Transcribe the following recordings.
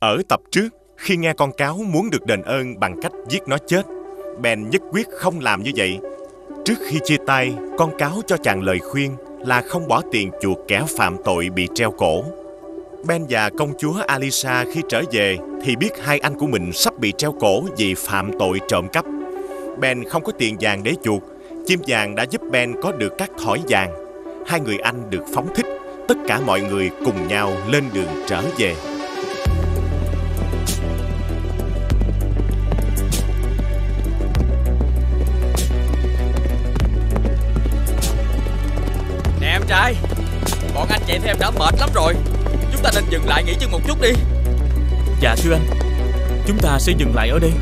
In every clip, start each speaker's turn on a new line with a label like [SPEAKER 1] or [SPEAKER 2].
[SPEAKER 1] Ở tập trước, khi nghe con cáo muốn được đền ơn bằng cách giết nó chết, Ben nhất quyết không làm như vậy. Trước khi chia tay, con cáo cho chàng lời khuyên là không bỏ tiền chuộc kẻ phạm tội bị treo cổ. Ben và công chúa Alisa khi trở về thì biết hai anh của mình sắp bị treo cổ vì phạm tội trộm cắp. Ben không có tiền vàng để chuộc. Chim vàng đã giúp Ben có được các thỏi vàng. Hai người anh được phóng thích. Tất cả mọi người cùng nhau lên đường trở về.
[SPEAKER 2] Nè em trai, bọn anh chạy theo em đã mệt lắm rồi. Chúng ta nên dừng lại nghỉ chân một chút đi.
[SPEAKER 3] Dạ thưa anh, chúng ta sẽ dừng lại ở đây.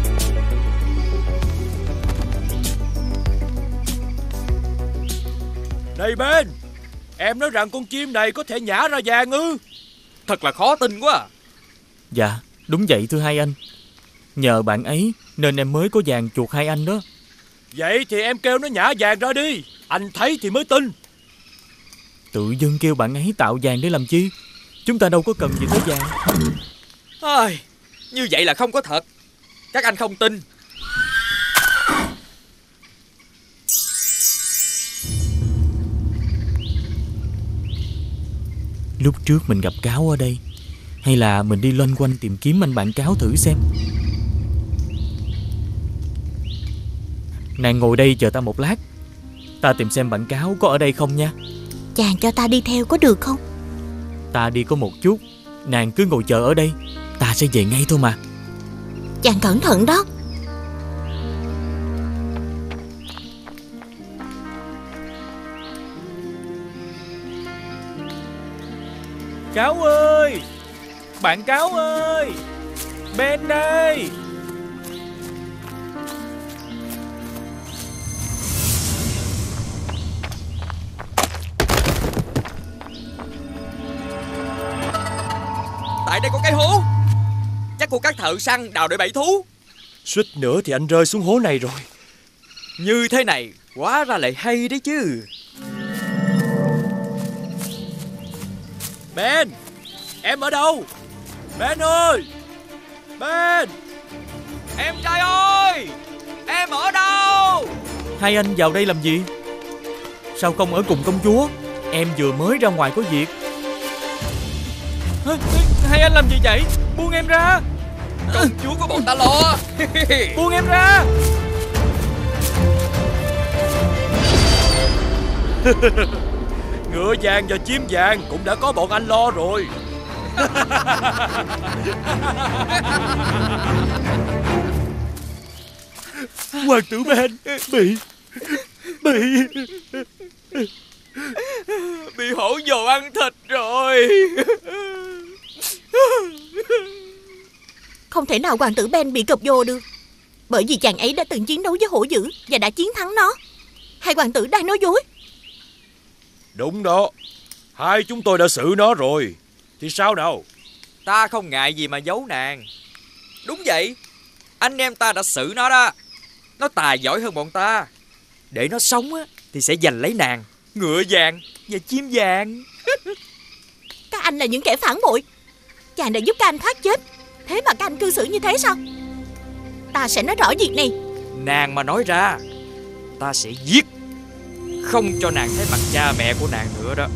[SPEAKER 4] Này Ben, em nói rằng con chim này có thể nhả ra vàng ư?
[SPEAKER 2] Thật là khó tin quá à.
[SPEAKER 3] Dạ, đúng vậy thưa hai anh. Nhờ bạn ấy nên em mới có vàng chuộc hai anh đó.
[SPEAKER 4] Vậy thì em kêu nó nhả vàng ra đi, anh thấy thì mới tin.
[SPEAKER 3] Tự dưng kêu bạn ấy tạo vàng để làm chi? Chúng ta đâu có cần gì tới vàng.
[SPEAKER 2] Như vậy là không có thật. Các anh không tin.
[SPEAKER 3] Lúc trước mình gặp cáo ở đây, hay là mình đi loanh quanh tìm kiếm anh bạn cáo thử xem. Nàng ngồi đây chờ ta một lát. Ta tìm xem bạn cáo có ở đây không nha.
[SPEAKER 5] Chàng cho ta đi theo có được không?
[SPEAKER 3] Ta đi có một chút, nàng cứ ngồi chờ ở đây. Ta sẽ về ngay thôi mà.
[SPEAKER 5] Chàng cẩn thận đó.
[SPEAKER 4] Cáo ơi, bạn cáo ơi, Ben đây.
[SPEAKER 2] Tại đây có cái hố. Chắc của các thợ săn đào để bẫy thú.
[SPEAKER 4] Suýt nữa thì anh rơi xuống hố này rồi.
[SPEAKER 2] Như thế này hóa ra lại hay đấy chứ.
[SPEAKER 4] Ben, em ở đâu? Ben ơi, Ben.
[SPEAKER 2] Em trai ơi, em ở đâu?
[SPEAKER 3] Hai anh vào đây làm gì? Sao không ở cùng công chúa? Em vừa mới ra ngoài có việc. Hai anh làm gì vậy? Buông em ra.
[SPEAKER 2] Công chúa của bọn ta lo.
[SPEAKER 3] Buông em ra.
[SPEAKER 4] Ngựa vàng và chim vàng cũng đã có bọn anh lo rồi. Hoàng tử Ben
[SPEAKER 2] bị hổ dồ ăn thịt rồi.
[SPEAKER 5] Không thể nào hoàng tử Ben bị cọp vồ được, bởi vì chàng ấy đã từng chiến đấu với hổ dữ và đã chiến thắng nó. Hai hoàng tử đang nói dối.
[SPEAKER 4] Đúng đó, hai chúng tôi đã xử nó rồi. Thì sao nào?
[SPEAKER 2] Ta không ngại gì mà giấu nàng. Đúng vậy, anh em ta đã xử nó đó. Nó tài giỏi hơn bọn ta. Để nó sống á thì sẽ giành lấy nàng, ngựa vàng và chim vàng.
[SPEAKER 5] Các anh là những kẻ phản bội. Chàng đã giúp các anh thoát chết, thế mà các anh cư xử như thế sao? Ta sẽ nói rõ việc này.
[SPEAKER 2] Nàng mà nói ra, ta sẽ giết, không cho nàng thấy mặt cha mẹ của nàng nữa đó.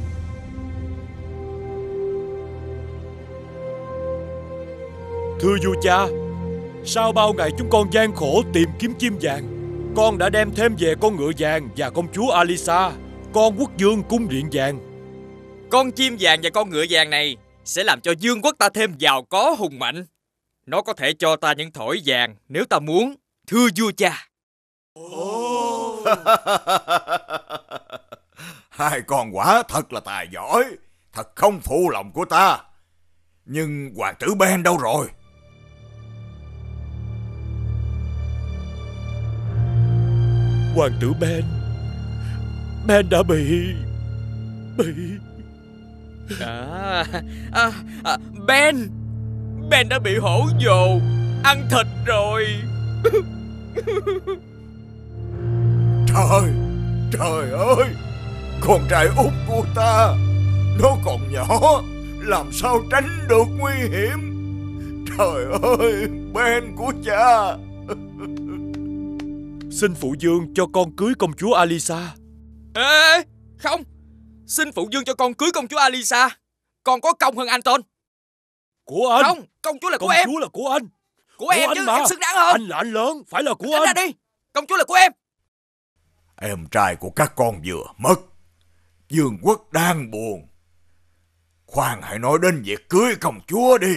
[SPEAKER 4] Thưa vua cha, sau bao ngày chúng con gian khổ tìm kiếm chim vàng, con đã đem thêm về con ngựa vàng và công chúa Alisa, con quốc vương cung điện vàng.
[SPEAKER 2] Con chim vàng và con ngựa vàng này sẽ làm cho vương quốc ta thêm giàu có hùng mạnh. Nó có thể cho ta những thỏi vàng nếu ta muốn, thưa vua cha.
[SPEAKER 6] Hai con quả thật là tài giỏi, thật không phụ lòng của ta. Nhưng hoàng tử Ben đâu rồi?
[SPEAKER 4] Hoàng tử Ben đã bị
[SPEAKER 2] Ben đã bị hổ vồ ăn thịt rồi.
[SPEAKER 6] Trời ơi, con trai út của ta, nó còn nhỏ, làm sao tránh được nguy hiểm. Trời ơi, Ben của cha.
[SPEAKER 4] Xin phụ dương cho con cưới công chúa Alisa.
[SPEAKER 2] Ê, không. Xin phụ dương cho con cưới công chúa Alisa. Con có công hơn Anton.
[SPEAKER 4] Của anh.
[SPEAKER 2] Không, công chúa là của
[SPEAKER 4] Công
[SPEAKER 2] em.
[SPEAKER 4] chúa là của anh.
[SPEAKER 2] Của em
[SPEAKER 4] anh
[SPEAKER 2] chứ,
[SPEAKER 4] mà.
[SPEAKER 2] em xứng đáng hơn.
[SPEAKER 4] Anh là anh lớn, phải là của
[SPEAKER 2] Anh
[SPEAKER 4] anh.
[SPEAKER 2] ra đi, công chúa là của em.
[SPEAKER 6] Em trai của các con vừa mất, vương quốc đang buồn. Khoan hãy nói đến việc cưới công chúa đi.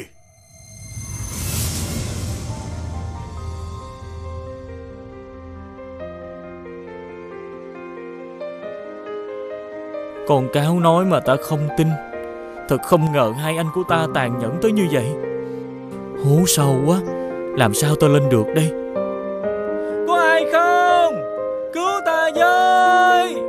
[SPEAKER 3] Con cáo nói mà ta không tin. Thật không ngờ hai anh của ta tàn nhẫn tới như vậy. Hố sâu quá, làm sao ta lên được đây? Có ai không? Cứu ta với!